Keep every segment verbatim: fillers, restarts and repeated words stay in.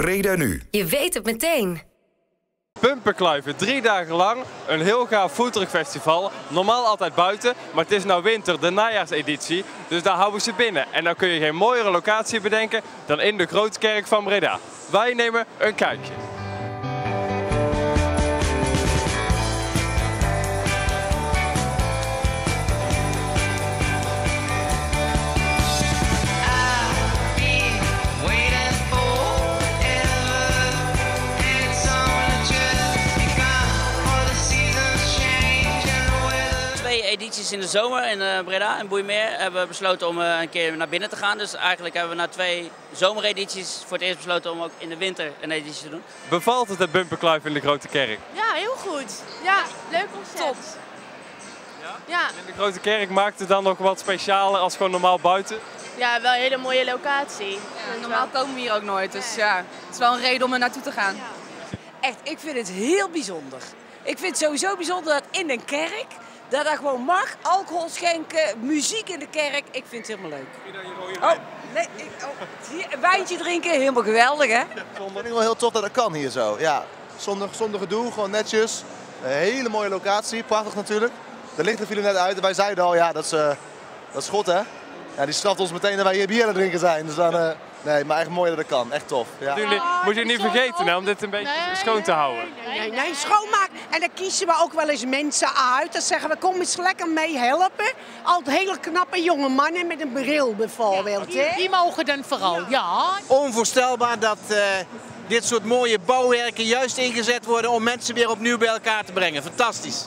Breda nu. Je weet het meteen. Bumperkluiven, drie dagen lang, een heel gaaf foodtruckfestival. Normaal altijd buiten, maar het is nou winter, de najaarseditie. Dus daar houden ze binnen. En dan kun je geen mooiere locatie bedenken dan in de Grote Kerk van Breda. Wij nemen een kijkje. Twee edities in de zomer in uh, Breda en Boeimeer hebben we besloten om uh, een keer naar binnen te gaan. Dus eigenlijk hebben we na twee zomeredities voor het eerst besloten om ook in de winter een editie te doen. Bevalt het het bumperkluiven in de Grote Kerk? Ja, heel goed. Ja, leuk concept. Top. Ja? Ja. In de Grote Kerk maakt het dan nog wat specialer als gewoon normaal buiten? Ja, wel een hele mooie locatie. Ja, normaal komen we hier ook nooit, dus ja, het is wel een reden om er naartoe te gaan. Ja. Echt, ik vind het heel bijzonder. Ik vind het sowieso bijzonder dat in een kerk, dat dat gewoon mag, alcohol schenken, muziek in de kerk. Ik vind het helemaal leuk. Oh, nee, ik, oh, hier, een wijntje drinken, helemaal geweldig hè? Ik vind het wel heel tof dat dat kan hier zo. Ja, zonder, zonder gedoe, gewoon netjes. Een hele mooie locatie, prachtig natuurlijk. De lichten vielen net uit en wij zeiden al, ja dat is, uh, dat is God hè. Ja, die straft ons meteen dat wij hier bier aan het drinken zijn. Dus dan, uh, nee, maar echt mooi dat het kan, echt tof. Ja. Jullie, moet je niet vergeten nou, om dit een beetje nee, schoon te houden. Nee, nee, nee, schoonmaak. En dan kiezen we ook wel eens mensen uit. Dan zeggen we, kom eens lekker mee helpen. Altijd hele knappe jonge mannen met een bril bijvoorbeeld. Die, die mogen dan vooral, ja. ja. Onvoorstelbaar dat uh, dit soort mooie bouwwerken juist ingezet worden om mensen weer opnieuw bij elkaar te brengen. Fantastisch.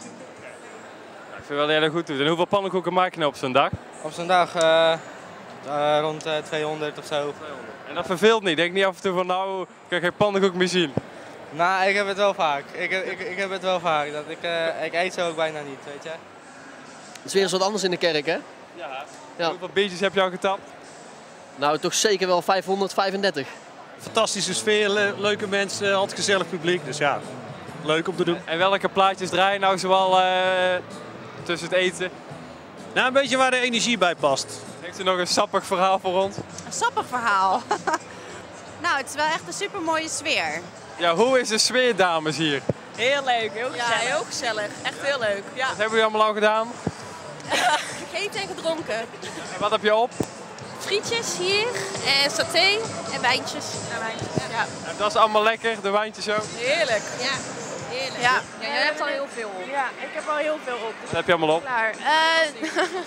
Ik vind het wel heel erg goed doen. En hoeveel pannenkoeken maak je nou op zo'n dag? Op zo'n dag uh, uh, rond uh, tweehonderd of zo. tweehonderd. En dat verveelt niet? Denk niet af en toe van nou, ik kan geen pannenkoek meer zien? Nou, ik heb het wel vaak. Ik, ik, ik heb het wel vaak. Dat ik, uh, ik eet zo ook bijna niet, weet je. Het is weer eens wat anders in de kerk, hè? Ja. Ja. Hoeveel biertjes heb je al getapt? Nou, toch zeker wel vijfhonderdvijfendertig. Fantastische sfeer, le leuke mensen, altijd gezellig publiek. Dus ja, leuk om te doen. En welke plaatjes draai je nou zoal uh, tussen het eten? Nou, een beetje waar de energie bij past. Heeft u nog een sappig verhaal voor ons? Een sappig verhaal. Nou, het is wel echt een super mooie sfeer. Ja, hoe is de sfeer, dames, hier? Heel leuk, heel gezellig. Ja, heel gezellig. Echt heel leuk. Ja. Wat hebben jullie allemaal al gedaan? Gegeten en gedronken. En wat heb je op? Frietjes hier, en saté en wijntjes. Ja, wijntjes. Ja. En dat is allemaal lekker, de wijntjes ook? Heerlijk. Ja. Heerlijk. Ja. Ja, jij hebt al heel veel op. Ja, ik heb al heel veel op. Wat heb je allemaal op? Klaar. Uh,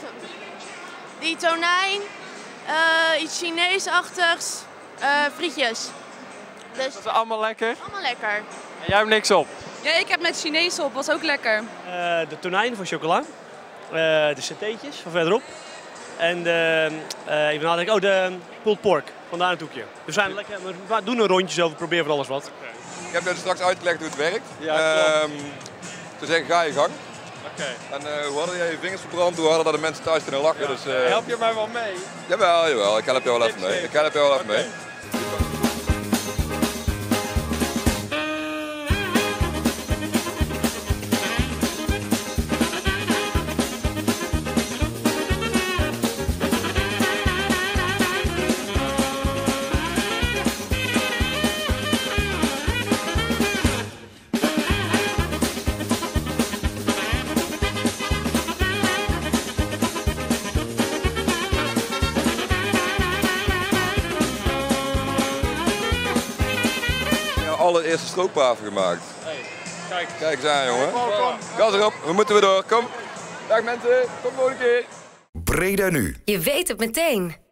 die tonijn, uh, iets Chinees-achtigs, uh, frietjes. Dus Dat is allemaal lekker? allemaal lekker. En jij hebt niks op? Ja, ik heb met Chinees op, was ook lekker. Uh, de tonijn van chocola, uh, de satéetjes van verderop. En de, uh, even nadenken, oh de pulled pork, vandaar een toekje. We, zijn lekker, we doen een rondje zo, we proberen van alles wat. Okay. Ik heb net straks uitgelegd hoe het werkt. Ja, um, toen zeg ik, ga je gang. Okay. En uh, hoe harder jij je vingers verbrand, hoe harder dat de mensen thuis kunnen lachen. Ja. Dus, uh, help je mij wel mee? Jawel, jawel, ik help jou wel even mee. Ik help jou wel even okay. mee. Allereerste stroopwafel gemaakt. Hey, kijk. Kijk eens aan, jongen. Gas erop, we moeten weer door. Kom. Dag mensen, tot de volgende keer. Breda nu. Je weet het meteen.